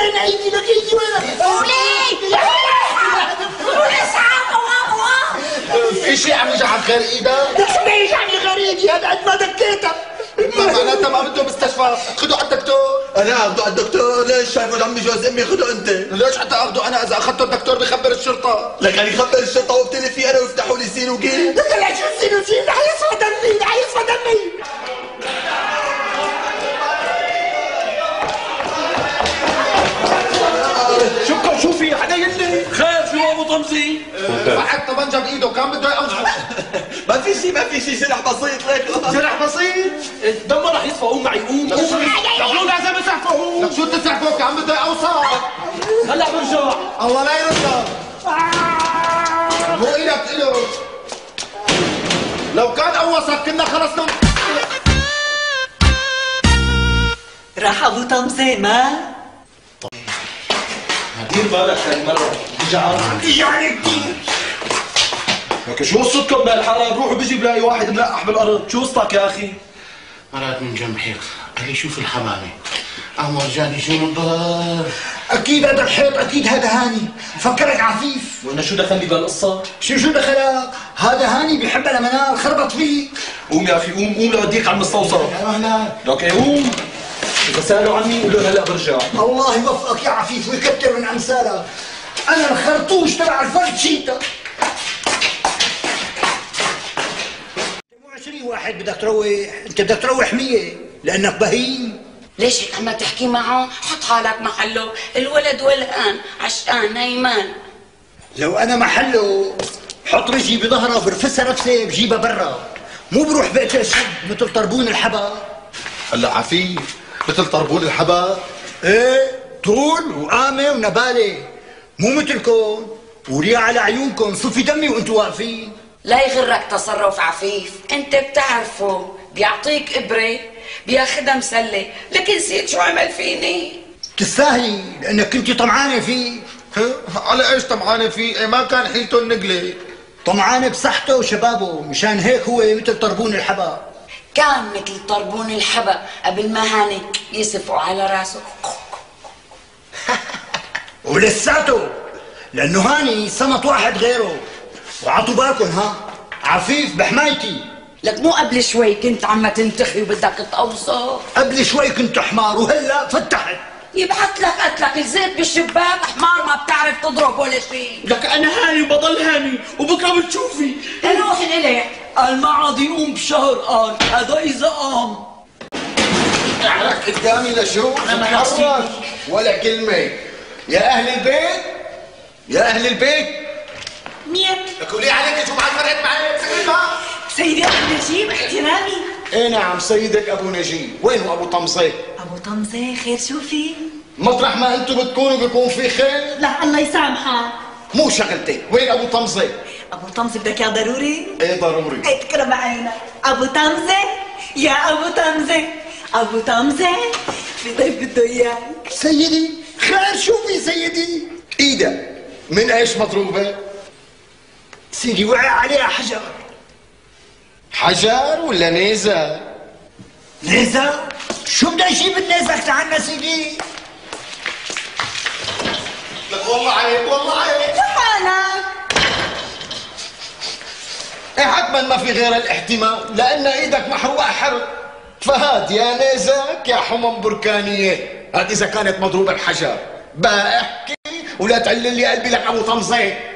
وين ايدي لك ايدي وين؟ قولي قولي ساعة في شيء عم يجي على غير ايدك؟ لك شو بيجي عن غير ايدي هذا قد ما دكيتك. ما معناتها ما بده مستشفى، خذوا على الدكتور. انا اخذه على الدكتور؟ ليش شايفه عمي جوز امي؟ خذه انت. ليش حتى اخذه انا؟ اذا اخذته الدكتور بخبر الشرطه. لك يعني يخبر الشرطه وابتلي فيه انا ويفتحوا لي سين وقيل؟ لك لا شو سين وسين، رح يصفى دمي رح يصفى دمي. شكرا. شو في حدا يلي خير؟ شو ابو طمزي؟ فحط طبنجه بايده كان بده يقوصه. ما في شيء ما في شيء، جرح بسيط ليك. جرح بسيط. دمه رح يصفى. قوم معي قوم. شو لازم اسعفه؟ لك شو تسعفه؟ كان بده يقوصه. هلا برجع. الله لا يرضى. مو إلك إله. لو كان قوصك كنا خلصنا. راح ابو طمزة ما؟ دير بالك هالمرة رجع يعني كثير. لك شو قصتكم بهالحارة؟ بروح وبجي بلاقي واحد ملقح بالارض. شو قصتك يا اخي؟ مرات من جنب حيط، قال لي شوف الحمامة. قام ورجاني شو منظر. أكيد هذا الحيط، أكيد هذا هاني، فكرك عفيف. وانا شو دخلني بهالقصة؟ شو دخلك؟ هذا هاني بيحبها لمنال، خربط فيك. قوم يا اخي قوم قوم لأوديك على المستوصف. هناك. لك قوم. إذا سألوا عني قول لهم هلا برجع. الله يوفقك يا عفيف ويكتر من أمثالك. أنا الخرطوش تبع الفرد شيتا. مو 20 واحد بدك تروح، أنت بدك تروح 100 لأنك بهيم. ليش هيك عم تحكي معه؟ حط حالك محله، الولد ولقان عشقان نايمان. لو أنا محله حط رجلي بظهره برفسها نفسي بجيبها برا، مو بروح بقتل الشب مثل طربون الحبا. هلا عفيف مثل طربون الحبا؟ ايه طول وقامة ونبالة، مو مثلكم وريا على عيونكم صفي دمي وانتوا واقفين. لا يغرك تصرف عفيف، انت بتعرفه بيعطيك ابره بياخدها مسله، لكن نسيت شو عمل فيني. تستاهلي لانك كنتي طمعانة فيه. على ايش طمعانه فيه؟ إيه ما كان حيلته النقله. طمعانة بصحته وشبابه، مشان هيك هو مثل طربون الحبا. كان مثل طربون الحبا قبل ما هاني يسفوا على راسه. ولساته لانه هاني صمت واحد غيره. وعطوا بالكم ها، عفيف بحمايتي. لك مو قبل شوي كنت عم تنتخي وبدك تقوصه؟ قبل شوي كنت حمار وهلا فتحت. يبعث لك قتلك الزيت بالشباك، حمار ما بتعرف تضرب ولا شيء. لك انا هاني وبضل هاني وبكره بتشوفي. روح اليك. المعرض يقوم بشهر قال هذا اذا قام. احرك قدامي لشوف أنا تتحرك ولا كلمه. يا اهل البيت، يا اهل البيت. مين؟ لك ولي عليك شو بعد فرقت معي؟ سكتها. سيدي أبو نجيب احترامي. ايه نعم سيدك ابو نجيب. وين هو ابو طمزه؟ أبو طمزة خير شو في؟ مطرح ما انتم بتكونوا بيكون في خير. لا الله يسامحك. مو شغلتك. وين ابو طمزه؟ أبو طمزة بدك إياه ضروري؟ ايه ضروري. تكرم عينك. أبو طمزة يا أبو طمزة، أبو طمزة في ضيف بده إياك. سيدي خير شو في سيدي؟ ايدك من ايش مضروبه؟ سيدي وقع عليها حجر. حجر ولا نيزه؟ نيزة؟ شو بدي اجيب النيزك لعنا سيدي؟ لك والله عيب والله عيب. سبحانك. ايه حتما ما في غير الاحتمال لان ايدك محروقه حرق. فهات يا نيزك يا حمم بركانيه. هات اذا كانت مضروبه بحجر. بقى احكي ولا تعلل لي قلبي لك ابو طمزه.